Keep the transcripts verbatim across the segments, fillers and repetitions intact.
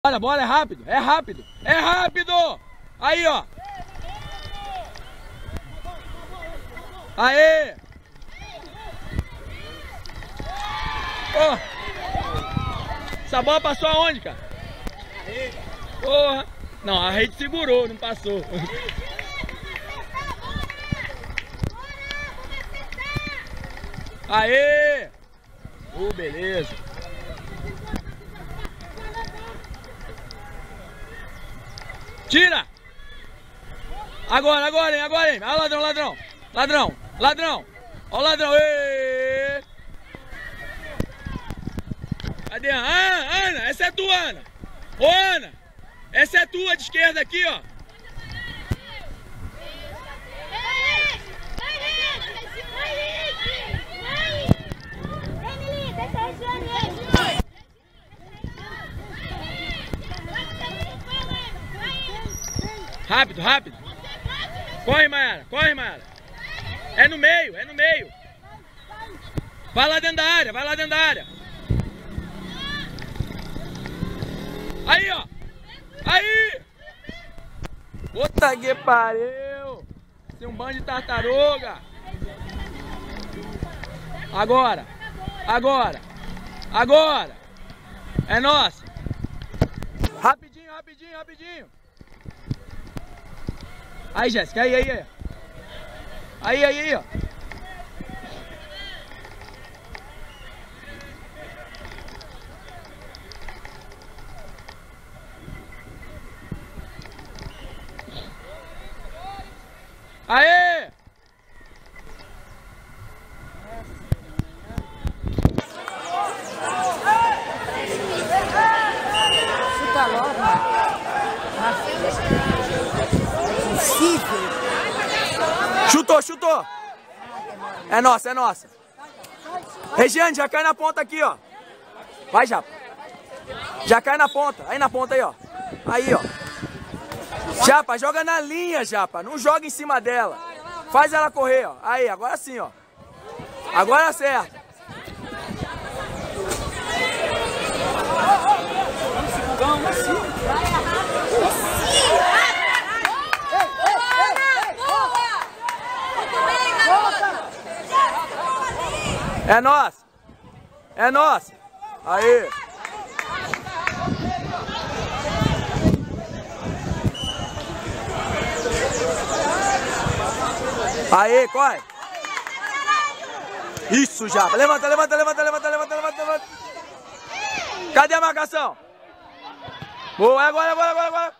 Olha, a bola é rápido, é rápido, é rápido! Aí, ó! Aê! Oh. Essa bola passou aonde, cara? Porra! Não, a rede segurou, não passou. Aê! Oh, beleza! Tira! Agora, agora, hein, agora, hein! Olha o ladrão, ladrão! Ladrão, ladrão! Olha o ladrão! Êêê! Cadê a Ana? Ana, essa é tua, Ana! Ô, Ana! Essa é tua de esquerda aqui, ó! Rápido, rápido! Corre, Mayara, corre, Mayara! É no meio, é no meio! Vai lá dentro da área, vai lá dentro da área! Aí, ó! Aí! Puta que pariu! Tem um bando de tartaruga! Agora! Agora! Agora! É nossa! Rapidinho, rapidinho, rapidinho! Aí, Jéssica, aí, aí, aí! Aí, aí, aí, ó! Aê! Chuta logo, impossível. Chutou, chutou! É nossa, é nossa! Regiane, já cai na ponta aqui, ó! Vai, Japa! Já cai na ponta, aí na ponta aí, ó! Aí, ó! Japa, joga na linha, Japa! Não joga em cima dela! Faz ela correr, ó! Aí, agora sim, ó! Agora acerta! É nossa! É nossa! Aí! Aí, corre! Isso, já! Levanta, levanta, levanta, levanta, levanta, levanta, levanta! Cadê a marcação? Boa, agora, agora, agora, agora!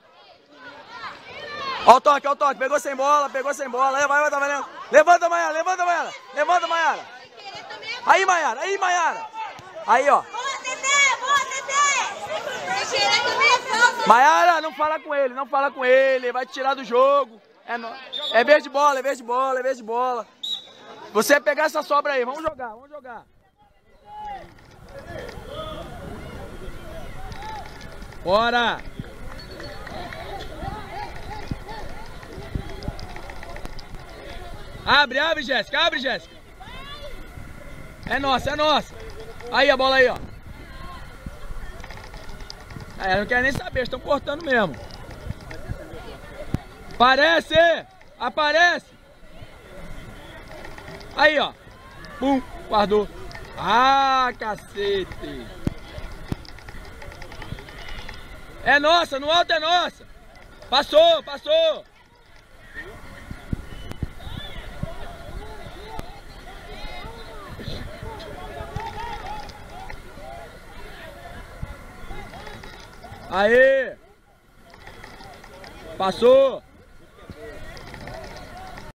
Ó o toque, ó o toque! Pegou sem bola, pegou sem bola! Levanta, levanta, Mayara! Levanta, Mayara! Levanta, Mayara! Levanta, Mayara! Aí, Mayara! Aí, Mayara! Aí, ó! Mayara, não fala com ele, não fala com ele, vai te tirar do jogo. É, no... é vez de bola, é vez de bola, é vez de bola. Você vai pegar essa sobra aí, vamos jogar, vamos jogar. Bora! Abre, abre, Jéssica, abre, Jéssica. É nossa, é nossa. Aí a bola aí, ó. É, não quer nem saber, estão cortando mesmo. Aparece! Aparece! Aí, ó. Pum, guardou. Ah, cacete! É nossa, no alto é nossa! Passou, passou! Aê! Passou!